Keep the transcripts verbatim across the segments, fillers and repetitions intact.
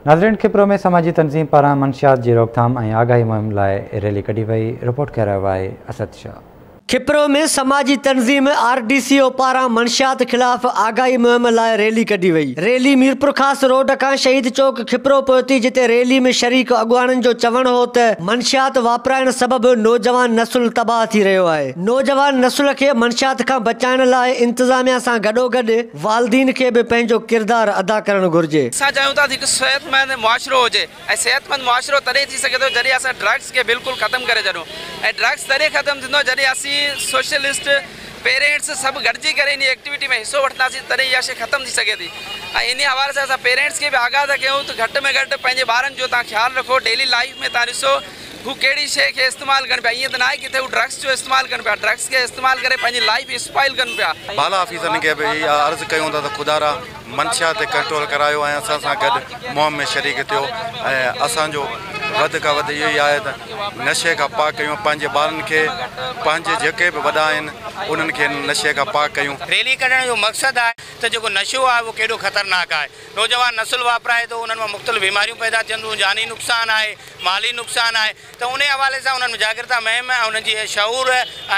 नाज़रीन, खिप्रो में समाजी तंज़ीम पारां मंशियात जी रोकथाम ऐं आगाही मुहिम लाइ रैली कढी वई। रिपोर्ट करे रहियो आहे असद शाह। खिप्रो में समाजी तंज़ीम आर डी सी ओ पारां मंशियात खिलाफ़ आगाही मुहिम लाइ रैली कढी वई। रैली मीरपुर खास रोड खां शहीद चौक खिप्रो पहुती, जिते रैली में शरीक अॻुवाणनि जो चवणु हो त मंशियात वापराइण सबबि नौजवान नसुल तबाह थी रहियो आहे। नौजवान नसुल खे मंशियात खां बचाइण लाइ इंतज़ामिया सां गॾोगॾु वालिदीन खे बि पंहिंजो किरदारु अदा करणु घुरिजे। असां चाहियूं था हिकु सेहतमंद मुआशिरो हुजे ऐं सेहतमंद मुआशिरो तॾहिं थी सघे थो जॾहिं असां ड्रग्स खे बिल्कुलु ख़तमु करे छॾूं। ऐं ड्रग्स तॾहिं ख़तमु थींदो जॾहिं असीं सोशलिस्ट पेरेंट्स सब गॾिजी करे इन एक्टिविटी में हिस्सो वठंदासीं, तॾहिं इहा शइ ख़तमु थी सघे थी। ऐं इन हवाले सां असां पेरेंट्स खे बि आगाह था कयूं त घटि में घटि पंहिंजे ॿारनि जो तव्हां ख़्यालु रखो। डेली लाइफ में तव्हां ॾिसो हू कहिड़ी शइ खे इस्तेमालु कनि पिया। ईअं त न आहे किथे हू ड्रग्स जो इस्तेमालु कनि पिया, ड्रग्स खे इस्तेमालु करे पंहिंजी लाइफ स्पॉइल कनि पिया। बाला ऑफिसरनि खे बि इहा अर्ज़ु कयूं था त ख़ुदारा मंशियात ते कंट्रोल करायो ऐं असां सां गॾु मुहिम में शरीक थियो। ऐं असांजो वधि खां वधि इहो ई आहे त नशे खां पाक कयूं, पंहिंजे ॿारनि खे, पंहिंजे जेके बि वॾा आहिनि उन्हनि खे नशे खां पाक कयूं। रैली कढण जो मक़सदु आहे त जेको नशो आहे उहो केॾो ख़तरनाक आहे। नौजवान नसुल वापराए थो, उन्हनि मां मुख़्तलिफ़ बीमारियूं पैदा थियनि थियूं, जानी नुक़सानु आहे, माली नुक़सानु आहे। त उन हवाले सां उन्हनि में जागृता मुहिम ऐं उन्हनि जी शऊर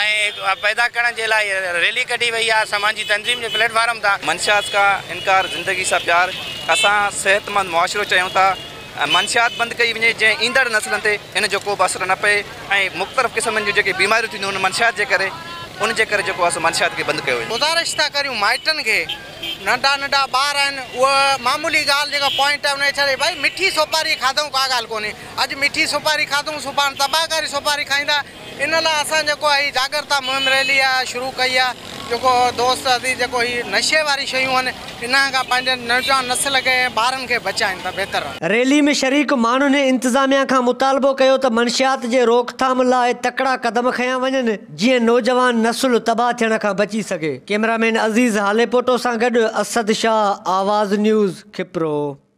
ऐं पैदा करण जे लाइ रैली कढी वई आहे समाजी तंज़ीम जे प्लेटफार्म तां। मंशियात का इनकार, ज़िंदगी सां प्यार। असां सेहतमंद मुआशिरो चाहियूं था। मंशियात बंदि कई वञे जंहिं ईंदड़ नसलनि ते इन जो को बि असरु न पए ऐं मुख़्तलिफ़ क़िस्मनि जूं जेके बीमारियूं थींदियूं उन मंशियात जे करे उन जे करे जेको असां मंशियात खे बंदि कयो वञे। गुज़ारिश था करियूं माइटनि खे, नंढा नंढा ॿार आहिनि, उहा मामूली ॻाल्हि जेका पॉइंट आहे उन छॾे भाई मिठी सुपारी खाधऊं का ॻाल्हि कोन्हे। अॼु मिठी सुपारी खाधऊं, सुभाणे तबाहकारी सुपारी खाईंदा। इन लाइ असां जेको आहे जागृता मुहिम रैली आहे शुरू कई आहे। जेको दोस्त अदी जेको हीअ नशे वारी शयूं आहिनि इन खां पंहिंजे नौजवान नस्ल खे ॿारनि खे बचाइनि त बहितर आहे। रैली में शरीक माण्हुनि इंतज़ामिया खां मुतालबो कयो त मंशियात जे रोकथाम लाइ तकड़ा क़दम खयां वञनि, जीअं नौजवान नसुल तबाह थियण खां बची सघे। कैमरामैन अज़ीज़ हालेपोटो सां गॾु असद शाह, आवाज़ न्यूज़, खिप्रो।